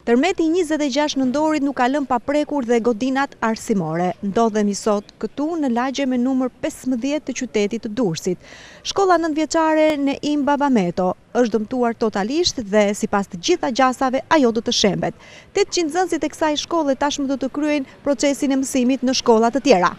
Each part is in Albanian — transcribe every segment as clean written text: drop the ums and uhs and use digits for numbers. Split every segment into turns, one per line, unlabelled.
Tërmeti 26 nëntorit nuk ka lënë paprekur dhe godinat arsimore. Ndodhemi sot këtu në lagje me numër 15 të qytetit të Durrësit. Shkolla 9 vjeçare në Imba Bameto është dëmtuar totalisht dhe sipas të gjitha gjasave ajo do të shembet. 800 nxënësit e kësaj shkolle tashmë do të kryejnë procesin e mësimit në shkolla të tjera.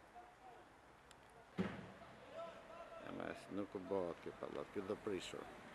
Nuk u bëhet kjo pallat, kjo do prishur.